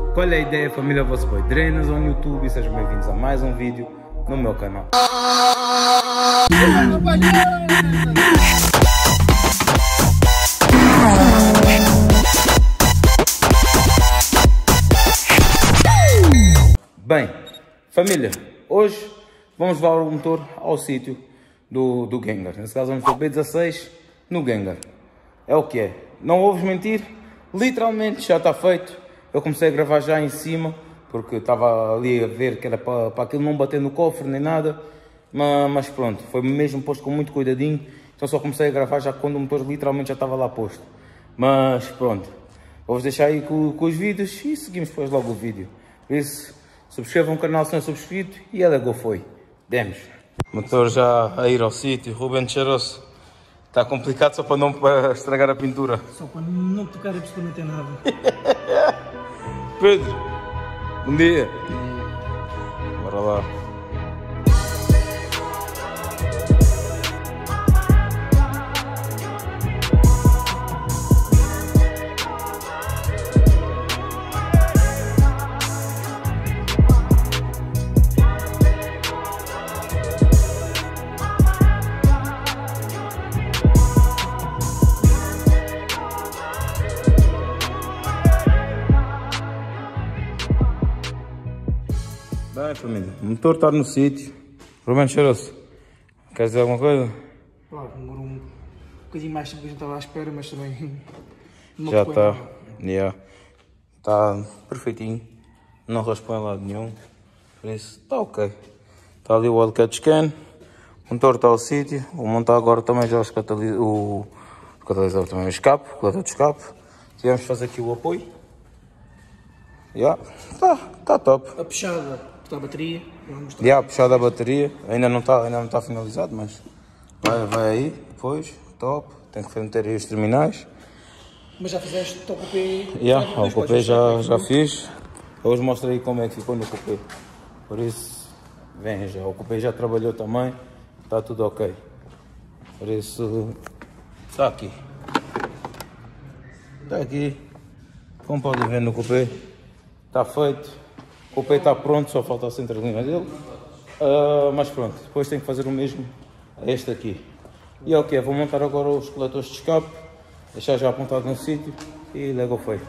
Qual é a ideia, família? Vosso boy Drenas no YouTube e sejam bem-vindos a mais um vídeo no meu canal. Bem, família, hoje vamos levar o motor ao sítio do Gengar. Nesse caso vamos para o B16 no Gengar. É o que é, não vou-vos mentir, literalmente já está feito. Eu comecei a gravar já em cima, porque estava ali a ver que era para aquilo não bater no cofre nem nada. Mas pronto, foi mesmo posto com muito cuidadinho. Então só comecei a gravar já quando o motor literalmente já estava lá posto. Mas pronto, vou-vos deixar aí com os vídeos e seguimos depois logo o vídeo. Por isso, subscrevam o canal se não é subscrito e ela go foi. Demos. Motor já a ir ao sítio, Ruben cheiroso. Está complicado só para não estragar a pintura. Só para não tocar absolutamente nada. Pedro, bom dia. Bora lá. Bem, família, o motor está no sítio. Ruben cheiroso, quer dizer alguma coisa? Pá, demorou um bocadinho mais tempo que a gente estava à espera, mas também não Já ficou está, nada. Está perfeitinho, não raspou em lado nenhum, por isso está ok. Está ali o wildcat scan, o motor está ao sítio, vou montar agora também já o catalisador, também o escape, o coletor de escape. Tivemos de fazer aqui o apoio. Tá top. A puxada da bateria, vamos mostrar. A puxada da bateria, ainda não está finalizado, mas vai aí, depois, top. Tem que meter aí os terminais. Mas já fizeste o cupê? O cupê já fiz. Hoje mostro aí como é que ficou no cupê. Por isso, vem já. O cupê já trabalhou também, está tudo ok. Por isso, está aqui. Está aqui. Como podem ver no cupê, está feito. O cupê está pronto, só falta a centralina dele. Mas pronto, depois tenho que fazer o mesmo a este aqui. E é o que é, vou montar agora os coletores de escape, deixar já apontado no sítio e logo foi.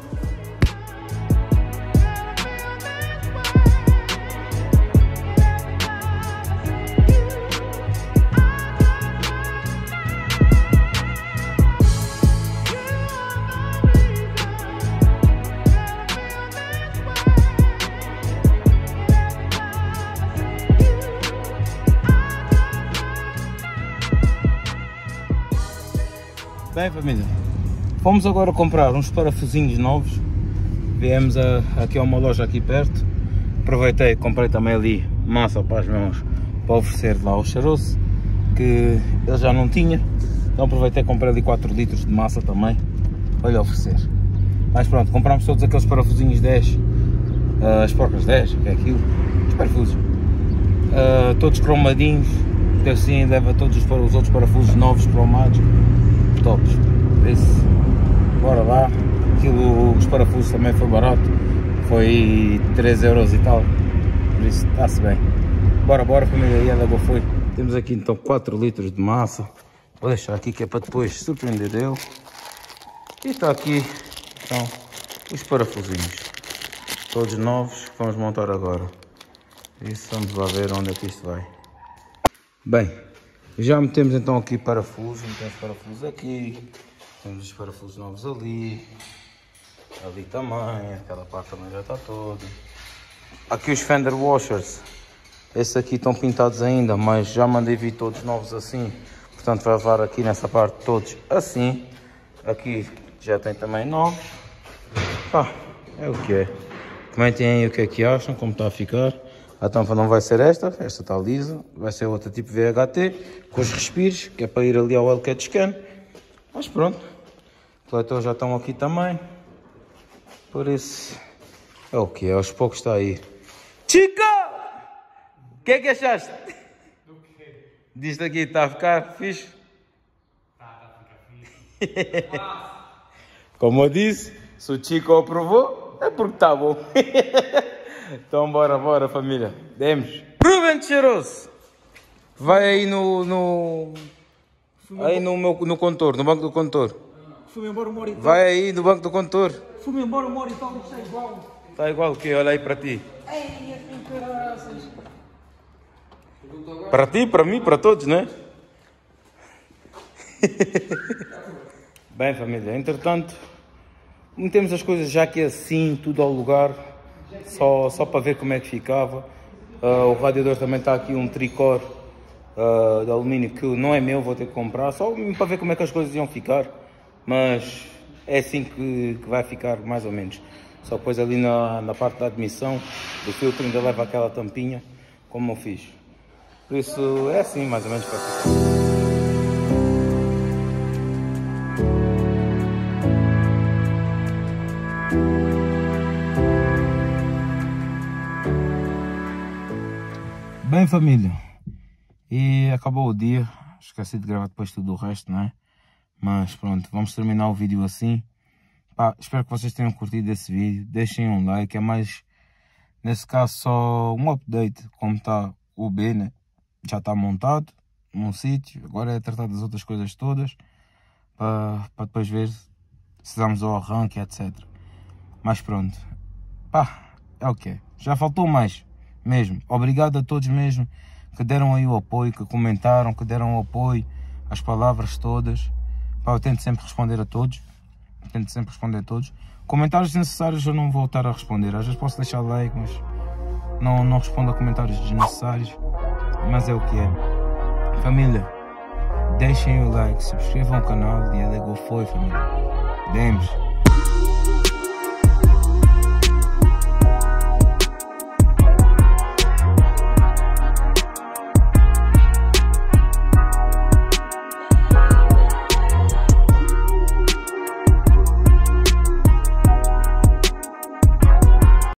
Bem, família, fomos agora comprar uns parafusinhos novos. Viemos aqui a uma loja aqui perto. Aproveitei, comprei também ali massa para as mãos para oferecer lá ao cheiroso, que ele já não tinha. Então aproveitei e comprei ali 4 litros de massa também para lhe oferecer. Mas pronto, compramos todos aqueles parafusinhos 10, as porcas 10, o que é aquilo? Os parafusos. Todos cromadinhos, porque assim leva todos os outros parafusos novos cromados. Tops, por isso, bora lá. Aquilo, os parafusos também foi barato, foi 3 euros e tal, por isso está-se bem. Bora família, e logo foi. Temos aqui então 4 litros de massa, vou deixar aqui que é para depois surpreender ele. E está aqui então os parafusinhos, todos novos, que vamos montar agora. Por isso vamos lá ver onde é que isto vai. Bem, já metemos então aqui parafusos, metemos parafusos aqui, temos os parafusos novos ali também, aquela parte também já está toda. Aqui os fender washers, esses aqui estão pintados ainda, mas já mandei vir todos novos assim, portanto vai levar aqui nessa parte todos assim. Aqui já tem também novos. É o que é. Comentem aí o que é que acham, como está a ficar. A tampa não vai ser esta está lisa, vai ser outra tipo VHT, com os respiros, que é para ir ali ao wildcat scan. Mas pronto, os coletores já estão aqui também, por isso é o que é, aos poucos está aí. Chico! O que é que achaste? Do quê? Disto aqui está a ficar fixe? Está a ficar fixe. Como eu disse, se o Chico aprovou, É porque tá bom. Então bora família. Demos. Ruben cheiroso. Vai aí no condutor, no banco do condutor. Fui-me embora uma hora e tal. Vai aí no banco do condutor. Fui-me embora uma hora e tal, está igual. Está igual o quê? Olha aí para ti. Ei, que caraças. Para ti, para mim, para todos, né? Bem família, entretanto metemos as coisas já aqui assim, tudo ao lugar, só para ver como é que ficava. O radiador também está aqui, um tricor de alumínio que não é meu, vou ter que comprar, só para ver como é que as coisas iam ficar, mas é assim que vai ficar mais ou menos. Só depois ali na parte da admissão do filtro ainda leva aquela tampinha, como eu fiz. Por isso é assim mais ou menos para ficar. Bem família, e acabou o dia, esqueci de gravar depois tudo o resto, não é? Mas pronto, vamos terminar o vídeo assim. Pá, espero que vocês tenham curtido esse vídeo, deixem um like, é mais, nesse caso só um update, como está o B, né? Já está montado num sítio, agora é tratar das outras coisas todas, para depois ver se damos ao arranque, etc. Mas pronto, pá, é o que é, já faltou mais. Mesmo, obrigado a todos mesmo que deram aí o apoio, que comentaram, que deram o apoio, as palavras todas. Pá, eu tento sempre responder a todos, Comentários necessários eu não vou voltar a responder, às vezes posso deixar like, mas não respondo a comentários desnecessários, mas é o que é. Família, deixem o like, subscrevam o canal e ela foi família. Demos.